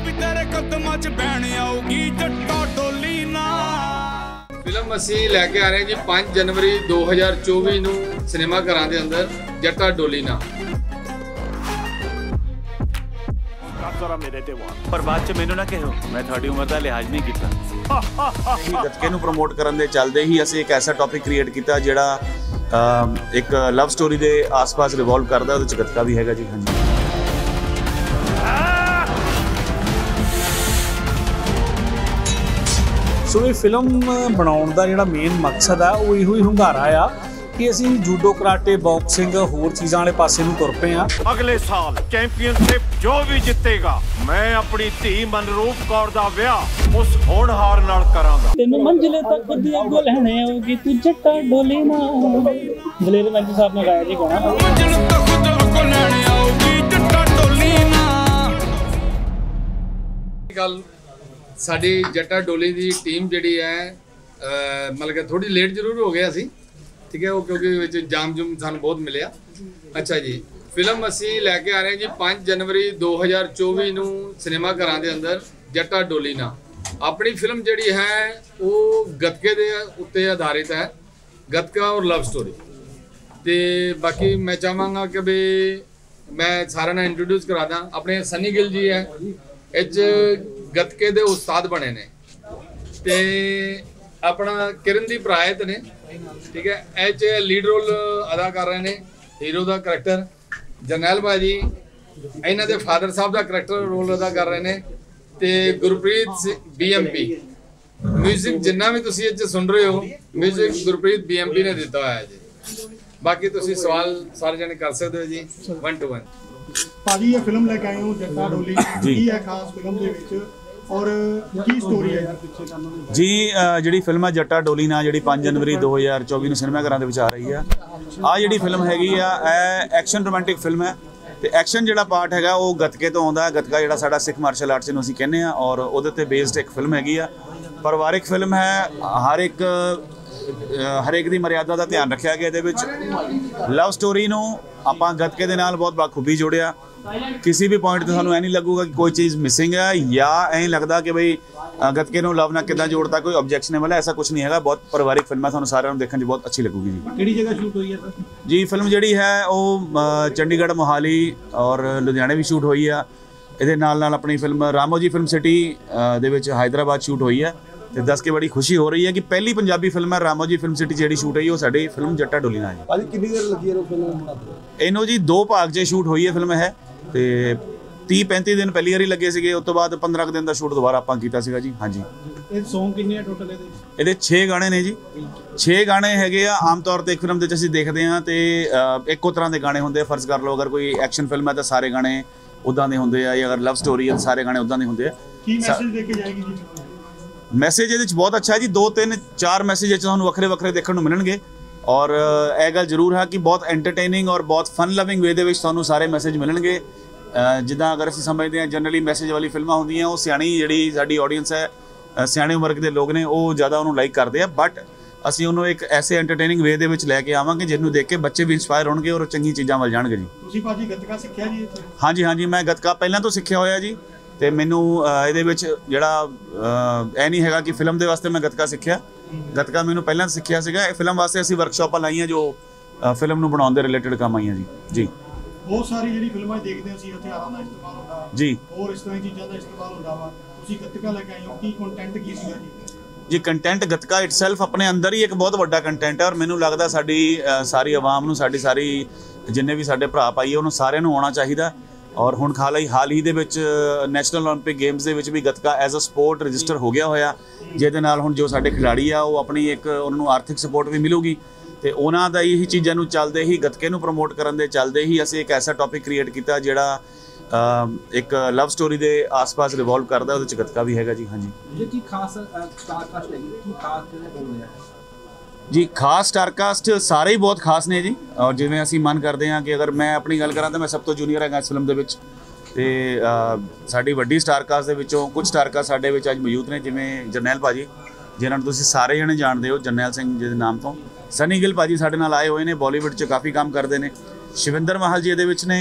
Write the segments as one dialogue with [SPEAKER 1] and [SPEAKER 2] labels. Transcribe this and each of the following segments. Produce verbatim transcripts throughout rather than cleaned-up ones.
[SPEAKER 1] Film असी लैके आ रहे हैं जी पाँच जनवरी दो हज़ार चौबीस नूं सिनेमा घरां दे अंदर जट्टा डोली ना
[SPEAKER 2] पर बाद च मैनू ना कहो मैं थोड़ी उम्र का लिहाज नहीं किया।
[SPEAKER 3] गतके नूं प्रमोट करन दे चलदे ही असीं एक ऐसा टॉपिक क्रिएट किया जिहड़ा एक लव स्टोरी के आस पास रिवॉल्व करदा, उहदे च गतका भी हैगा जी। हाँ जी,
[SPEAKER 4] सो ये फिल्म बनाउण दा जिहड़ा मेन मकसद है वो इहो ही हुंगारा आ कि असीं जूडो कराटे बॉक्सिंग होर चीज़ां वाले पासे नूं तुर पे आ।
[SPEAKER 2] अगले साल चैंपियनशिप जो भी जितेगा मैं अपनी धी मनरूप कौर दा विआह उस होनहार नाल करांगा।
[SPEAKER 5] तेनू मंजिले तक दी अग्गों लहणे होगी तू जट्टा डोली ना। दलेर वैली साहब ने गाया जी गाना मंजिले तक दी अग्गों लहणे होगी जट्टा डोली ना।
[SPEAKER 1] गल साडी जट्टा डोली दी टीम जिहड़ी है मतलब कि थोड़ी लेट जरूर हो गया सी, ठीक है, वो क्योंकि जाम जुम सानू बहुत मिलिया। अच्छा जी, फिल्म असी लैके आ रहे हैं जी पाँच जनवरी दो हज़ार चौबीस नूं सिनेमा घरां दे अंदर जट्टा डोली ना। अपनी फिल्म जिहड़ी है वो गतके दे उत्ते आधारित है, गतका और लव स्टोरी। तो बाकी मैं चाहांगा कि भी मैं सारे ना इंट्रोड्यूस करा दा। अपने सनी गिल जी है इच गतके दे उस्ताद बने ने, ते अपना किरणदीप रायत ने, ठीक है, एच लीड रोल अदा कर रहे हैं, हीरो का करैक्टर। जरनैल भाजी इन्हों के फादर साहब का करैक्टर रोल अदा कर रहे हैं। तो Gurpreet B M P music जिन्ना भी तुम इस सुन रहे हो music Gurpreet B M P ने दिता हुआ है जी। बाकी तुम सवाल सारे जने कर सकते हो जी वन टू वन।
[SPEAKER 6] भाजी ये फिल्म लेके आए हो जट्टा डोली, की है खास फिल्म दे विच और की स्टोरी है
[SPEAKER 3] जी? जिहड़ी फिल्म है जट्टा डोली ना, जिहड़ी पाँच जनवरी दो हज़ार चौबीस नूं सिनेमा घरां दे विच आ रही है, आ जिहड़ी फिल्म हैगी आ ए एक्शन रोमांटिक फिल्म है। तो एक्शन जिहड़ा पार्ट हैगा वो गतके तो आउंदा है। गतका जिहड़ा साडा सिख मार्शल आर्ट्स नूं असीं कहने आ और उहदे ते बेस्ड एक फिल्म हैगी आ। परिवारिक फिल्म है, हर एक हर एक दी मर्यादा का ध्यान रखा गया। इहदे विच लव स्टोरी नूं आपां गतके दे नाल बहुत बाखूबी जोड़िया। किसी भी पॉइंट तो सानू ऐ नहीं लगूगा कि कोई चीज़ मिसिंग है या ऐ लगता कि बई गतके नूं लव ना किदां जोड़ता, कोई ऑब्जेक्शनेबल है, ऐसा कुछ नहीं है। बहुत परिवारिक फिल्म है, सानू सारिਆਂ ਨੂੰ देखने बहुत अच्छी लगूगी जी।
[SPEAKER 6] किहड़ी जगह शूट हुई है सर
[SPEAKER 3] जी? फिल्म जिहड़ी है वो चंडीगढ़ मोहाली और लुधियाने भी शूट हुई है। ਇਹਦੇ ਨਾਲ ਨਾਲ अपनी फिल्म रामोजी फिल्म सिटी ਦੇ ਵਿੱਚ हैदराबाद शूट हुई है। तो दस के बड़ी खुशी हो रही है कि पहली पंजाबी फिल्म है रामोजी फिल्म सिटी जी शूट हुई, वो साडी फिल्म जट्टा डोली ना है।
[SPEAKER 6] कितनी देर लगी है फिल्म बनाते?
[SPEAKER 3] ਇਹਨੂੰ जी दो भाग 'ਚ शूट हुई है फिल्म है। तो तीह पैंती दिन पहली वारी लगे थे, उस तो बाद पंद्रह दिन का शूट दोबारा आप किया जी। हाँ जी,
[SPEAKER 6] सॉन्ग कितने टोटल
[SPEAKER 3] ये छे गाने ने जी। छे गाने हैगे आ। आम तौर पर एक फिल्म के असीं देखते हैं तो इक्को तरह के गाने होंगे। फर्ज कर लो अगर कोई एक्शन फिल्म है तो सारे गाने उदां दे होंगे, या अगर लव स्टोरी है तो सारे गाने उदां दे होंगे। मैसेज ये बहुत अच्छा है जी। दो तीन चार मैसेज तुहानूं वखरे वखरे देखने को मिलणगे और यह गल जरूर है कि बहुत एंटरटेनिंग और बहुत फन लविंग वे दे विच तुहानूं सारे मैसेज मिलणगे। जिद्दां अगर असीं समझते हैं जनरली मैसेज वाली फिल्मां होंदियां वो सियाणी जिहड़ी साडी ऑडियंस है, सियाणे उम्र के लोग ने, वो ज़्यादा उन्होंने लाइक करते हैं। बट असीं उन्होंने एक ऐसे एंटरटेनिंग वे दे विच लैके आवांगे जिन्होंने देख के बच्चे भी इंस्पायर होणगे और चंगी चीज़ां वल जाणगे जी।
[SPEAKER 6] तुसीं भाजी गतका सिੱਖਿਆ जी?
[SPEAKER 3] हाँ जी, हाँ जी, मैं गतका पहलां तो सिੱਖਿਆ होया जी। तो मैनू ਇਹਦੇ ਵਿੱਚ ਜਿਹੜਾ ਇਹ ਨਹੀਂ ਹੈਗਾ कि फिल्म ਦੇ ਵਾਸਤੇ मैं गतका ਸਿੱਖਿਆ। गतका मैनू पहलां ਸਿੱਖਿਆ ਸੀਗਾ। फिल्म वास्ते ਅਸੀਂ ਵਰਕਸ਼ਾਪਾਂ ਲਾਈਆਂ ਜੋ फिल्म ਨੂੰ ਬਣਾਉਣ ਦੇ ਰਿਲੇਟਡ ਕੰਮ ਆਈਆਂ ਜੀ। ਜੀ
[SPEAKER 6] बहुत सारी ਜਿਹੜੀ ਫਿਲਮਾਂ ਦੇਖਦੇ ਅਸੀਂ ਹਥਿਆਰਾਂ ਦਾ ਇਸਤੇਮਾਲ ਹੁੰਦਾ
[SPEAKER 3] ਜੀ,
[SPEAKER 6] ਹੋਰ ਇਸ ਤਰ੍ਹਾਂ ਦੀ ਚੀਜ਼ਾਂ ਦਾ ਇਸਤੇਮਾਲ ਹੁੰਦਾ ਵਾ। ਤੁਸੀਂ ਗਤਕਾ ਲੈ ਕੇ ਆਏ ਹੋ, ਕੀ ਕੰਟੈਂਟ ਕੀ ਸੀਗਾ ਜੀ?
[SPEAKER 3] जी कंटेंट गतका इटसैल्फ अपने अंदर ही एक बहुत वड्डा कंटेंट है और मैनू लगता साडी सारी आवाम नूं, साडी सारी जिन्ने भी साडे भरा पाई है उन्होंने सारिਆਂ ਨੂੰ आउणा चाहिदा। और हुण खाल ही हाल ही दे विच नैशनल ओलंपिक गेम्स दे विच भी gatka as a sport register हो गया होया, जिहदे नाल हुण जो साडे खिलाड़ी आ वो अपनी एक उन्हां नूं आर्थिक सपोर्ट भी मिलूगी। तो उन्हां दा यही चीज़ां नूं चलदे ही गतके नूं प्रमोट करन दे चलदे ही असीं एक ऐसा टॉपिक क्रिएट किया जिहड़ा एक लव स्टोरी के आस पास रिवॉल्व करता है, उहदे च गतका भी हैगा जी। हाँ जी,
[SPEAKER 6] जी खास स्टार कास्ट है की खास
[SPEAKER 3] जी खास स्टार कास्ट सारे ही बहुत खास ने जी। और जिवें असीं मन करते हैं कि अगर मैं अपनी गल करां तो मैं सब तो जूनीयर हैगा इस फिल्म दे विच। ते साडी वड्डी स्टार कास्ट दे विचों कुछ स्टार कास्ट साडे विच अज मौजूद ने, जिवें जरनैल भाजी जिन्हां नूं तुसीं सारे जणे जाणदे हो, जरनैल सिंह जी दे नाम तो। सनी गिल भाजी साडे नाल आए हुए ने, बॉलीवुड च काफ़ी काम करते हैं। शिविंदर महल जी इहदे विच ने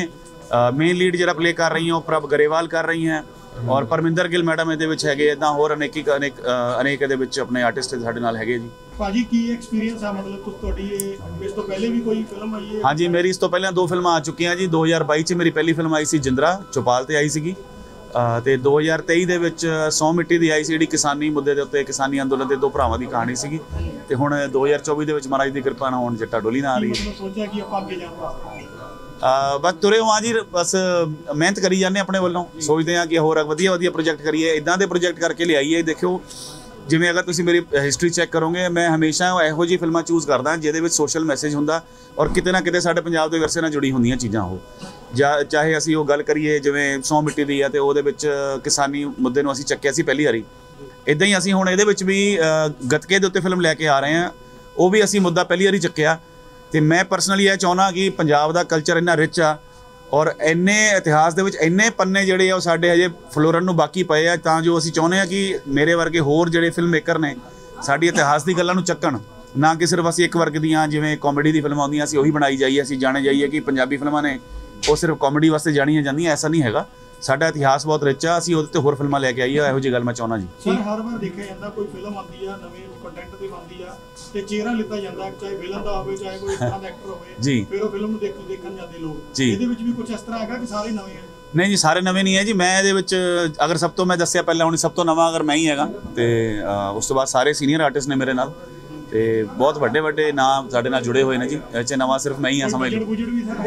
[SPEAKER 3] ਮੇਨ ਲੀਡ ਜਿਹੜਾ ਪਲੇ ਕਰ ਰਹੀ ਹੈ ਉਹ ਪ੍ਰਭ ਗਰੇਵਾਲ ਕਰ ਰਹੀ ਹੈ ਔਰ ਪਰਮਿੰਦਰ ਗਿੱਲ ਮੈਡਮ ਇਹਦੇ ਵਿੱਚ ਹੈਗੇ, ਇੱਦਾਂ ਹੋਰ ਅਨੇਕੀ ਅਨੇਕ ਅਨੇਕ ਇਹਦੇ ਵਿੱਚ ਆਪਣੇ ਆਰਟਿਸਟ ਸਾਡੇ ਨਾਲ ਹੈਗੇ ਜੀ।
[SPEAKER 6] ਭਾਜੀ ਕੀ ਐਕਸਪੀਰੀਅੰਸ ਆ, ਮਤਲਬ ਤੁ- ਤੁਹਾਡੀ ਇਹ ਇਸ ਤੋਂ ਪਹਿਲੇ ਵੀ ਕੋਈ ਫਿਲਮ ਆਈ ਹੈ?
[SPEAKER 3] ਹਾਂਜੀ, ਮੇਰੀ ਇਸ ਤੋਂ ਪਹਿਲਾਂ ਦੋ ਫਿਲਮਾਂ ਆ ਚੁੱਕੀਆਂ ਜੀ। ਦੋ ਹਜ਼ਾਰ ਬਾਈ 'ਚ ਮੇਰੀ ਪਹਿਲੀ ਫਿਲਮ ਆਈ ਸੀ ਜਿੰਦਰਾ, ਚੌਪਾਲ ਤੇ ਆਈ ਸੀਗੀ, ਤੇ ਦੋ ਹਜ਼ਾਰ ਤੇਈ ਦੇ ਵਿੱਚ ਸੌ ਮਿੱਟੀ ਦੀ ਆਈ ਸੀ, ਜਿਹੜੀ ਕਿਸਾਨੀ ਮੁੱਦੇ ਦੇ ਉੱਤੇ, ਕਿਸਾਨੀ ਅੰਦੋਲਨ ਦੇ ਦੋ ਭਰਾਵਾਂ ਦੀ ਕਹਾਣੀ ਸੀਗੀ। ਤੇ ਹੁਣ ਦੋ ਹਜ਼ਾਰ ਚੌਵੀ ਦੇ ਵਿੱਚ ਮਹਾਰਾਜ ਦੀ ਕਿਰਪਾ ਨਾਲ ਹੁਣ ਜੱਟਾ ਡੋਲੀ ਨਾਲ ਆ ਰਹੀ ਹੈ।
[SPEAKER 6] ਮਤਲਬ ਸੋਚਿਆ ਕਿ ਆਪਾਂ ਅੱਗੇ ਜਾਣ ਵਾਸਤੇ
[SPEAKER 3] ਬਸ ਤੁਰੇ ਹਾਂ ਜੀ, ਬਸ ਮਿਹਨਤ ਕਰੀ ਜਾਂਦੇ ਆਪਣੇ ਵੱਲੋਂ, ਸੋਚਦੇ ਹਾਂ ਕਿ ਹੋਰ ਵਧੀਆ ਵਧੀਆ ਪ੍ਰੋਜੈਕਟ ਕਰੀਏ, ਇਦਾਂ ਦੇ ਪ੍ਰੋਜੈਕਟ ਕਰਕੇ ਲਿਆਈਏ। ਦੇਖਿਓ, ਜਿਵੇਂ ਅਗਰ ਤੁਸੀਂ ਮੇਰੀ ਹਿਸਟਰੀ ਚੈੱਕ ਕਰੋਗੇ, ਮੈਂ ਹਮੇਸ਼ਾ ਇਹੋ ਜਿਹੀ ਫਿਲਮਾਂ ਚੂਜ਼ ਕਰਦਾ ਜਿਹਦੇ ਵਿੱਚ ਸੋਸ਼ਲ ਮੈਸੇਜ ਹੁੰਦਾ ਔਰ ਕਿਤੇ ਨਾ ਕਿਤੇ ਸਾਡੇ ਪੰਜਾਬ ਦੇ ਵਿਰਸੇ ਨਾਲ ਜੁੜੀ ਹੁੰਦੀਆਂ ਚੀਜ਼ਾਂ। ਉਹ ਜਾਂ ਚਾਹੇ ਅਸੀਂ ਉਹ ਗੱਲ ਕਰੀਏ ਜਿਵੇਂ ਸੌ ਮਿੱਟੀ ਦੀ ਆ, ਤੇ ਉਹਦੇ ਵਿੱਚ ਕਿਸਾਨੀ ਮੁੱਦੇ ਨੂੰ ਅਸੀਂ ਚੱਕਿਆ ਸੀ ਪਹਿਲੀ ਵਾਰੀ। ਇੱਦਾਂ ਹੀ ਅਸੀਂ ਹੁਣ ਇਹਦੇ ਵਿੱਚ ਵੀ ਗੱਤਕੇ ਦੇ ਉੱਤੇ ਫਿਲਮ ਲੈ ਕੇ ਆ ਰਹੇ ਹਾਂ, ਉਹ ਵੀ ਅਸੀਂ ਮੁੱਦਾ ਪਹਿਲੀ ਵਾਰੀ ਚੱਕਿਆ। ਤੇ ਮੈਂ ਪਰਸਨਲੀ ਇਹ ਚਾਹੁੰਦਾ ਕਿ ਪੰਜਾਬ ਦਾ ਕਲਚਰ ਇੰਨਾ ਰਿਚ ਆ ਔਰ ਇੰਨੇ ਇਤਿਹਾਸ ਦੇ ਵਿੱਚ ਇੰਨੇ ਪੰਨੇ ਜਿਹੜੇ ਆ ਉਹ ਸਾਡੇ ਹਜੇ ਫਲੋਰਨ ਨੂੰ ਬਾਕੀ ਪਏ ਆ, ਤਾਂ ਜੋ ਅਸੀਂ ਚਾਹੁੰਦੇ ਹਾਂ ਕਿ ਮੇਰੇ ਵਰਗੇ ਹੋਰ ਜਿਹੜੇ ਫਿਲਮ ਮੇਕਰ ਨੇ ਸਾਡੀ ਇਤਿਹਾਸ ਦੀ ਗੱਲਾਂ ਨੂੰ ਚੱਕਣ, ਨਾ ਕਿ ਸਿਰਫ ਅਸੀਂ ਇੱਕ ਵਰਗ ਦੀਆਂ ਜਿਵੇਂ ਕਾਮੇਡੀ ਦੀ ਫਿਲਮਾਂ ਆਉਂਦੀਆਂ ਅਸੀਂ ਉਹੀ ਬਣਾਈ ਜਾਈਏ, ਅਸੀਂ ਜਾਣੇ ਜਾਈਏ ਕਿ ਪੰਜਾਬੀ ਫਿਲਮਾਂ ਨੇ ਉਹ ਸਿਰਫ ਕਾਮੇਡੀ ਵਾਸਤੇ ਜਾਣੀਆਂ ਜਾਂਦੀਆਂ। ਐਸਾ ਨਹੀਂ ਹੈਗਾ, ਸਾਡਾ ਇਤਿਹਾਸ ਬਹੁਤ ਰਿਚ ਆ, ਅਸੀਂ ਉਹਦੇ ਤੇ ਹੋਰ ਫਿਲਮਾਂ ਲੈ ਕੇ ਆਈਏ, ਇਹੋ ਜਿਹੀ ਗੱਲ ਮੈਂ ਚਾਹੁੰਦਾ ਜੀ।
[SPEAKER 6] ਸਰ ਹਰ ਵਾਰ ਦੇਖਿਆ ਜਾਂਦਾ ਕੋਈ ਫਿਲਮ ਆਉਂਦੀ ਆ, ਨਵੇਂ ਕੰਟੈਂਟ ਤੇ ਬਣਦੀ ਆ ਤੇ ਚਿਹਰਾ ਲਿੱਤਾ ਜਾਂਦਾ, ਚਾਹੇ ਵਿਲਨ ਦਾ ਹੋਵੇ ਚਾਹੇ ਕੋਈ ਇਦਾਂ ਦਾ ਐਕਟਰ ਹੋਵੇ
[SPEAKER 3] ਜੀ,
[SPEAKER 6] ਫਿਰ ਉਹ ਫਿਲਮ ਨੂੰ ਦੇਖ ਦੇਖਣ ਜਾਂਦੇ ਲੋਕ।
[SPEAKER 3] ਜੀ,
[SPEAKER 6] ਇਹਦੇ ਵਿੱਚ ਵੀ ਕੁਝ ਇਸ ਤਰ੍ਹਾਂ ਹੈਗਾ ਕਿ ਸਾਰੇ ਨਵੇਂ ਆ?
[SPEAKER 3] ਨਹੀਂ ਜੀ, ਸਾਰੇ ਨਵੇਂ ਨਹੀਂ ਹੈ ਜੀ। ਮੈਂ ਇਹਦੇ ਵਿੱਚ ਅਗਰ ਸਭ ਤੋਂ ਮੈਂ ਦੱਸਿਆ ਪਹਿਲਾਂ ਹੁਣ ਸਭ ਤੋਂ ਨਵਾਂ ਅਗਰ ਮੈਂ ਹੀ ਹੈਗਾ, ਤੇ ਉਸ ਤੋਂ ਬਾਅਦ ਸਾਰੇ ਸੀਨੀਅਰ ਆਰਟਿਸਟ ਨੇ ਮੇਰੇ ਨਾਲ, ਤੇ ਬਹੁਤ ਵੱਡੇ ਵੱਡੇ ਨਾਮ ਸਾਡੇ ਨਾਲ ਜੁੜੇ ਹੋਏ ਨੇ ਜੀ। ਇਹ 'ਚ ਨਵਾਂ ਸਿਰਫ ਮੈਂ ਹੀ ਹਾਂ, ਸਮਝ ਲਓ।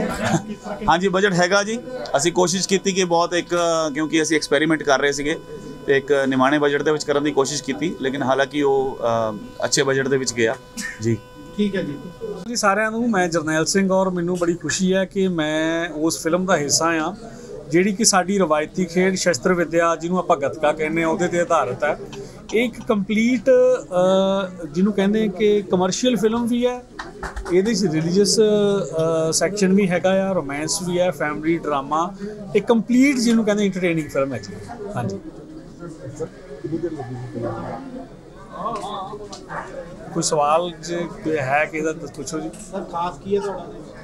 [SPEAKER 3] ਹਾਂਜੀ, ਬਜਟ ਹੈਗਾ ਜੀ। ਅਸੀਂ ਕੋਸ਼ਿਸ਼ ਕੀਤੀ ਕਿ ਬਹੁਤ ਇੱਕ, ਕਿਉਂਕਿ ਅਸੀਂ ਐਕਸਪੈਰੀਮੈਂਟ ਕਰ ਰਹੇ ਸੀਗੇ ਤੇ ਇੱਕ ਨਿਮਾਣੇ ਬਜਟ ਦੇ ਵਿੱਚ ਕਰਨ ਦੀ ਕੋਸ਼ਿਸ਼ ਕੀਤੀ, ਲੇਕਿਨ ਹਾਲਾਂਕਿ ਉਹ ਅੱਛੇ ਬਜਟ ਦੇ ਵਿੱਚ ਗਿਆ ਜੀ।
[SPEAKER 6] ਠੀਕ ਹੈ ਜੀ
[SPEAKER 4] ਜੀ ਸਾਰਿਆਂ ਨੂੰ, ਮੈਂ ਜਰਨੈਲ ਸਿੰਘ ਔਰ ਮੈਨੂੰ ਬੜੀ ਖੁਸ਼ੀ ਹੈ ਕਿ ਮੈਂ ਉਸ ਫਿਲਮ ਦਾ ਹਿੱਸਾ ਹਾਂ ਜਿਹੜੀ ਕਿ ਸਾਡੀ ਰਵਾਇਤੀ ਖੇਡ ਸ਼ਸਤਰ ਵਿੱਦਿਆ ਜਿਹਨੂੰ ਆਪਾਂ ਗੱਤਕਾ ਕਹਿੰਦੇ ਹਾਂ ਉਹਦੇ ਤੇ ਆਧਾਰਿਤ ਹੈ। ਇਹ ਇੱਕ ਕੰਪਲੀਟ ਜਿਹਨੂੰ ਕਹਿੰਦੇ ਕਿ ਕਮਰਸ਼ੀਅਲ ਫਿਲਮ ਵੀ ਹੈ, ਇਹਦੇ 'ਚ ਰਿਲੀਜੀਅਸ ਸੈਕਸ਼ਨ ਵੀ ਹੈਗਾ ਆ, ਰੋਮਾਂਸ ਵੀ ਹੈ, ਫੈਮਿਲੀ ਡਰਾਮਾ, ਇੱਕ ਕੰਪਲੀਟ ਜਿਹਨੂੰ ਕਹਿੰਦੇ ਇੰਟਰਟੇਨਿੰਗ ਫਿਲਮ ਹੈ ਜੀ। ਹਾਂਜੀ, ਕੋਈ ਸਵਾਲ ਜੇ ਹੈ ਕਿ ਇਹਦਾ ਪੁੱਛੋ ਜੀ।
[SPEAKER 6] ਸਰ ਖਾਸ ਕੀ ਹੈ ਤੁਹਾਡਾ?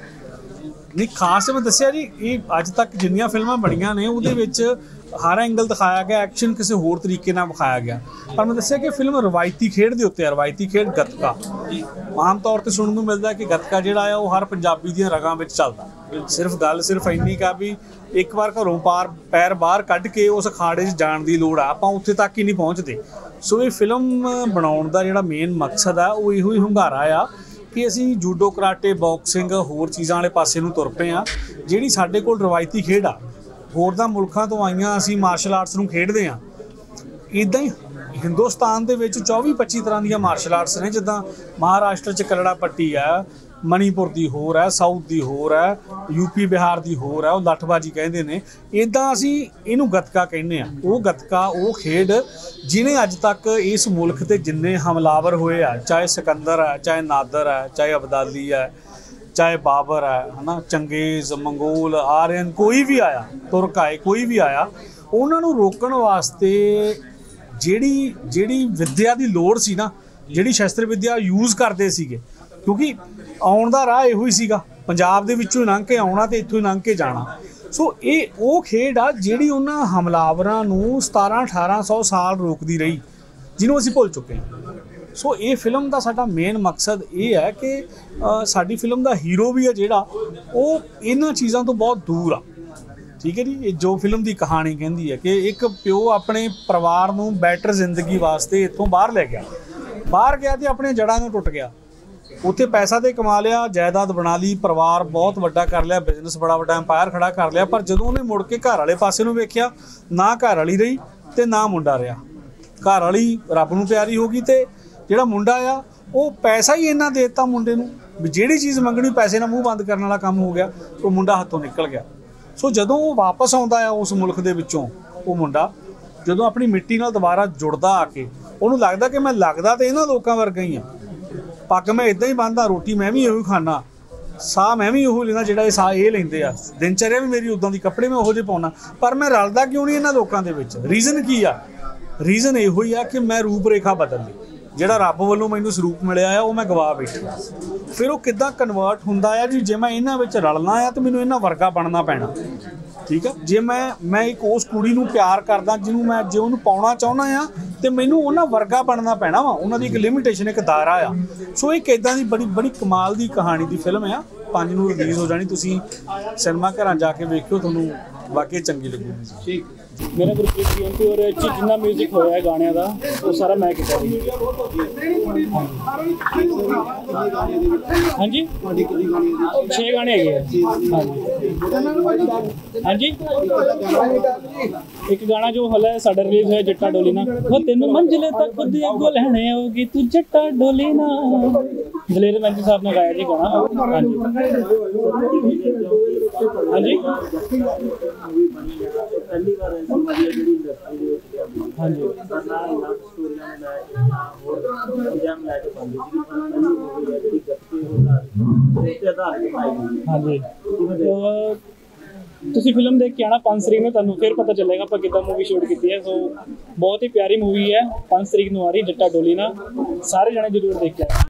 [SPEAKER 4] ਨਹੀਂ, ਖਾਸ ਮੈਂ ਦੱਸਿਆ ਜੀ, ਇਹ ਅੱਜ ਤੱਕ ਜਿੰਨੀਆਂ ਫਿਲਮਾਂ ਬਣੀਆਂ ਨੇ ਉਹਦੇ ਵਿੱਚ ਹਰ ਐਂਗਲ ਦਿਖਾਇਆ ਗਿਆ, ਐਕਸ਼ਨ ਕਿਸੇ ਹੋਰ ਤਰੀਕੇ ਨਾਲ ਵਿਖਾਇਆ ਗਿਆ, ਪਰ ਮੈਂ ਦੱਸਿਆ ਕਿ ਫਿਲਮ ਰਵਾਇਤੀ ਖੇਡ ਦੇ ਉੱਤੇ ਹੈ, ਰਵਾਇਤੀ ਖੇਡ ਗੱਤਕਾ। ਆਮ ਤੌਰ ਤੇ ਸੁਣਨ ਨੂੰ ਮਿਲਦਾ ਕਿ ਗੱਤਕਾ ਜਿਹੜਾ ਆ ਉਹ ਹਰ ਪੰਜਾਬੀ ਦੀਆਂ ਰਗਾਂ ਵਿੱਚ ਚੱਲਦਾ। ਸਿਰਫ ਗੱਲ ਸਿਰਫ ਇੰਨੀ ਕਾ ਵੀ ਇੱਕ ਵਾਰ ਘਰੋਂ ਪਾਰ ਪੈਰ ਬਾਹਰ ਕੱਢ ਕੇ ਉਸ ਅਖਾੜੇ 'ਚ ਜਾਣ ਦੀ ਲੋੜ ਆ, ਆਪਾਂ ਉੱਥੇ ਤੱਕ ਹੀ ਨਹੀਂ ਪਹੁੰਚਦੇ। ਸੋ ਇਹ ਫਿਲਮ ਬਣਾਉਣ ਦਾ ਜਿਹੜਾ ਮੇਨ ਮਕਸਦ ਆ ਉਹ ਇਹੋ ਹੀ ਹੁੰਗਾਰਾ ਆ ਕਿ ਅਸੀਂ ਜੂਡੋ, ਕਰਾਟੇ, ਬਾਕਸਿੰਗ, ਹੋਰ ਚੀਜ਼ਾਂ ਵਾਲੇ ਪਾਸੇ ਨੂੰ ਤੁਰ ਪਏ ਹਾਂ, ਜਿਹੜੀ ਸਾਡੇ ਕੋਲ ਰਵਾਇਤੀ ਖੇਡ ਆ। ਹੋਰਨਾਂ ਮੁਲਕਾਂ ਤੋਂ ਆਈਆਂ ਅਸੀਂ ਮਾਰਸ਼ਲ ਆਰਟਸ ਨੂੰ ਖੇਡਦੇ ਹਾਂ। ਇੱਦਾਂ ਹੀ ਹਿੰਦੁਸਤਾਨ ਦੇ ਵਿੱਚ ਚੌਵੀ ਪੱਚੀ ਤਰ੍ਹਾਂ ਦੀਆਂ ਮਾਰਸ਼ਲ ਆਰਟਸ ਨੇ, ਜਿੱਦਾਂ ਮਹਾਰਾਸ਼ਟਰ 'ਚ ਕਲੜਾ ਪੱਟੀ ਆ, ਮਣੀਪੁਰ ਦੀ ਹੋਰ ਹੈ, ਸਾਊਥ ਦੀ ਹੋਰ ਹੈ, ਯੂਪੀ ਬਿਹਾਰ ਦੀ ਹੋਰ ਹੈ, ਉਹ ਲੱਠਬਾਜੀ ਕਹਿੰਦੇ ਨੇ। ਇੱਦਾਂ ਅਸੀਂ ਇਹਨੂੰ ਗੱਤਕਾ ਕਹਿੰਦੇ ਹਾਂ। ਉਹ ਗੱਤਕਾ ਉਹ ਖੇਡ ਜਿਹਨੇ ਅੱਜ ਤੱਕ ਇਸ ਮੁਲਕ 'ਤੇ ਜਿੰਨੇ ਹਮਲਾਵਰ ਹੋਏ ਆ, ਚਾਹੇ ਸਿਕੰਦਰ ਹੈ, ਚਾਹੇ ਨਾਦਰ ਹੈ, ਚਾਹੇ ਅਬਦਾਲੀ ਹੈ, ਚਾਹੇ ਬਾਬਰ ਹੈ, ਹੈ ਨਾ, ਚੰਗੇਜ਼, ਮੰਗੋਲ, ਆਰੀਅਨ, ਕੋਈ ਵੀ ਆਇਆ, ਤੁਰਕ ਆਏ, ਕੋਈ ਵੀ ਆਇਆ, ਉਹਨਾਂ ਨੂੰ ਰੋਕਣ ਵਾਸਤੇ ਜਿਹੜੀ ਜਿਹੜੀ ਵਿੱਦਿਆ ਦੀ ਲੋੜ ਸੀ ਨਾ, ਜਿਹੜੀ ਸ਼ਸਤਰ ਵਿੱਦਿਆ ਯੂਜ਼ ਕਰਦੇ ਸੀਗੇ, ਕਿਉਂਕਿ ਆਉਣ ਦਾ ਰਾਹ ਇਹੋ ਹੀ ਸੀਗਾ, ਪੰਜਾਬ ਦੇ ਵਿੱਚੋਂ ਲੰਘ ਕੇ ਆਉਣਾ ਤੇ ਇੱਥੋਂ ਹੀ ਲੰਘ ਕੇ ਜਾਣਾ। ਸੋ ਇਹ ਉਹ ਖੇਡ ਆ ਜਿਹੜੀ ਉਹਨਾਂ ਹਮਲਾਵਰਾਂ ਨੂੰ ਸਤਾਰਾਂ ਅਠਾਰਾਂ ਸੌ ਸਾਲ ਰੋਕਦੀ ਰਹੀ, ਜਿਹਨੂੰ ਅਸੀਂ ਭੁੱਲ ਚੁੱਕੇ ਹਾਂ। ਸੋ ਇਹ ਫਿਲਮ ਦਾ ਸਾਡਾ ਮੇਨ ਮਕਸਦ ਇਹ ਹੈ ਕਿ ਸਾਡੀ ਫਿਲਮ ਦਾ ਹੀਰੋ ਵੀ ਹੈ ਜਿਹੜਾ, ਉਹ ਇਹਨਾਂ ਚੀਜ਼ਾਂ ਤੋਂ ਬਹੁਤ ਦੂਰ ਆ। ਠੀਕ ਹੈ ਜੀ, ਇਹ ਜੋ ਫਿਲਮ ਦੀ ਕਹਾਣੀ ਕਹਿੰਦੀ ਹੈ ਕਿ ਇੱਕ ਪਿਓ ਆਪਣੇ ਪਰਿਵਾਰ ਨੂੰ ਬੈਟਰ ਜ਼ਿੰਦਗੀ ਵਾਸਤੇ ਇੱਥੋਂ ਬਾਹਰ ਲੈ ਗਿਆ, ਬਾਹਰ ਗਿਆ ਤੇ ਆਪਣੀਆਂ ਜੜ੍ਹਾਂ ਨੂੰ ਟੁੱਟ ਗਿਆ, ਉੱਥੇ ਪੈਸਾ ਤੇ ਕਮਾ ਲਿਆ, ਜਾਇਦਾਦ ਬਣਾ ਲਈ, ਪਰਿਵਾਰ ਬਹੁਤ ਵੱਡਾ ਕਰ ਲਿਆ, ਬਿਜ਼ਨਸ ਬੜਾ ਵੱਡਾ ਐਮਪਾਇਰ ਖੜਾ ਕਰ ਲਿਆ, ਪਰ ਜਦੋਂ ਉਹਨੇ ਮੁੜ ਕੇ ਘਰ ਵਾਲੇ ਪਾਸੇ ਨੂੰ ਵੇਖਿਆ, ਨਾ ਘਰ ਵਾਲੀ ਰਹੀ ਤੇ ਨਾ ਮੁੰਡਾ ਰਿਹਾ। ਘਰ ਵਾਲੀ ਰੱਬ ਨੂੰ ਪਿਆਰੀ ਹੋ ਗਈ ਤੇ ਜਿਹੜਾ ਮੁੰਡਾ ਆ ਉਹ ਪੈਸਾ ਹੀ ਇੰਨਾ ਦੇ ਦਿੱਤਾ ਮੁੰਡੇ ਨੂੰ ਵੀ ਜਿਹੜੀ ਚੀਜ਼ ਮੰਗਣੀ ਪੈਸੇ ਨਾਲ ਮੂੰਹ ਬੰਦ ਕਰਨ ਵਾਲਾ ਕੰਮ ਹੋ ਗਿਆ, ਉਹ ਮੁੰਡਾ ਹੱਥੋਂ ਨਿਕਲ ਗਿਆ। ਸੋ ਜਦੋਂ ਉਹ ਵਾਪਸ ਆਉਂਦਾ ਆ ਉਸ ਮੁਲਕ ਦੇ ਵਿੱਚੋਂ, ਉਹ ਮੁੰਡਾ ਜਦੋਂ ਆਪਣੀ ਮਿੱਟੀ ਨਾਲ ਦੁਬਾਰਾ ਜੁੜਦਾ ਆ ਕੇ, ਉਹਨੂੰ ਲੱਗਦਾ ਕਿ ਮੈਂ ਲੱਗਦਾ ਤੇ ਇਹਨਾਂ ਲੋਕਾਂ ਵਰਗਾ ਹੀ ਹਾਂ, ਪੱਗ ਮੈਂ ਇੱਦਾਂ ਹੀ ਬੰਨ੍ਹਦਾ, ਰੋਟੀ ਮੈਂ ਵੀ ਇਹੋ ਹੀ ਖਾਣਾ, ਸਾਹ ਮੈਂ ਵੀ ਉਹੋ ਲੈਂਦਾ ਜਿਹੜਾ ਇਹ ਸਾਹ ਇਹ ਲੈਂਦੇ ਆ, ਦਿਨਚਰਿਆ ਵੀ ਮੇਰੀ ਉੱਦਾਂ ਦੀ, ਕੱਪੜੇ ਮੈਂ ਉਹੋ ਜਿਹੇ ਪਾਉਣਾ, ਪਰ ਮੈਂ ਰਲਦਾ ਕਿਉਂ ਨਹੀਂ ਇਹਨਾਂ ਲੋਕਾਂ ਦੇ ਵਿੱਚ? ਰੀਜ਼ਨ ਕੀ ਆ? ਰੀਜ਼ਨ ਇਹੋ ਹੀ ਆ ਕਿ ਮੈਂ ਰੂਪ ਰੇਖਾ ਬਦਲ ਲਈ। ਜਿਹੜਾ ਰੱਬ ਵੱਲੋਂ ਮੈਨੂੰ ਸਰੂਪ ਮਿਲਿਆ ਆ ਉਹ ਮੈਂ ਗਵਾ ਬੈਠਾ। ਫਿਰ ਉਹ ਕਿੱਦਾਂ ਕਨਵਰਟ ਹੁੰਦਾ ਆ ਜੀ, ਜੇ ਮੈਂ ਇਹਨਾਂ ਵਿੱਚ ਰਲਣਾ ਆ ਤਾਂ ਮੈਨੂੰ ਇਹਨਾਂ ਵਰਗਾ ਬਣਨਾ ਪੈਣਾ, ਠੀਕ ਆ। ਜੇ ਮੈਂ ਮੈਂ ਇੱਕ ਉਸ ਕੁੜੀ ਨੂੰ ਪਿਆਰ ਕਰਦਾ ਜਿਹਨੂੰ ਮੈਂ ਜੇ ਉਹਨੂੰ ਪਾਉਣਾ ਚਾਹੁੰਦਾ ਆ ਤੇ ਮੈਨੂੰ ਉਹਨਾਂ ਵਰਗਾ ਬਣਨਾ ਪੈਣਾ ਵਾ। ਉਹਨਾਂ ਦੀ ਇੱਕ ਲਿਮਿਟੇਸ਼ਨ, ਇੱਕ ਦਾਇਰਾ ਆ। ਸੋ ਇੱਕ ਇੱਦਾਂ ਦੀ ਬੜੀ ਬੜੀ ਕਮਾਲ ਦੀ ਕਹਾਣੀ ਦੀ ਫਿਲਮ ਆ। ਪੰਜ ਨੂੰ ਰਿਲੀਜ਼ ਹੋ ਜਾਣੀ, ਤੁਸੀਂ ਸਿਨੇਮਾ ਘਰਾਂ ਜਾ ਕੇ ਵੇਖਿਓ, ਤੁਹਾਨੂੰ ਵਾਕਈ ਚੰਗੀ ਲੱਗੂਗੀ। ਠੀਕ।
[SPEAKER 5] ਮੇਰਾ ਗੁਰਪ੍ਰੀਤ ਸਿੰਘ ਤੇ ਔਰ ਚ ਜਿੰਨਾ ਮਿਊਜ਼ਿਕ ਹੋਇਆ ਗਾਣਿਆਂ ਦਾ ਉਹ ਸਾਰਾ ਮੈਂ ਕੀਤਾ ਜੀ। ਹਾਂਜੀ ਛੇ ਗਾਣੇ ਹੈਗੇ ਆ। ਹਾਂਜੀ ਇੱਕ ਗਾਣਾ ਜੋ ਹਲੇ ਸਾਡਾ ਰਿਲੀਜ਼ ਹੋਇਆ ਜੱਟਾ ਡੋਲੀ ਨਾ, ਉਹ ਤੈਨੂੰ ਮੰਜ਼ਿਲ ਤੱਕ ਖੁਦ ਅੱਗੋਂ ਲੈਣੇ ਆਉਗੀ ਤੂੰ ਜੱਟਾ ਡੋਲੀ ਨਾ, ਦਲੇਰ ਮਹਿੰਦੀ ਸਾਹਿਬ ਨੇ ਗਾਇਆ ਜੀ ਗਾਣਾ। ਹਾਂਜੀ ਹਾਂਜੀ ਹਾਂਜੀ ਹਾਂਜੀ ਤੁਸੀਂ ਫਿਲਮ ਦੇਖ ਕੇ ਆਣਾ ਪੰਜ ਤਰੀਕ ਨੂੰ, ਤੁਹਾਨੂੰ ਫਿਰ ਪਤਾ ਚੱਲੇਗਾ ਆਪਾਂ ਕਿੱਦਾਂ ਮੂਵੀ ਸ਼ੂਟ ਕੀਤੀ ਹੈ। ਸੋ ਬਹੁਤ ਹੀ ਪਿਆਰੀ ਮੂਵੀ ਹੈ, ਪੰਜ ਤਰੀਕ ਨੂੰ ਆ ਰਹੀ ਜੱਟਾ ਡੋਲੀ ਨਾ, ਸਾਰੇ ਜਣੇ ਜ਼ਰੂਰ ਦੇਖ ਕੇ ਆਏ।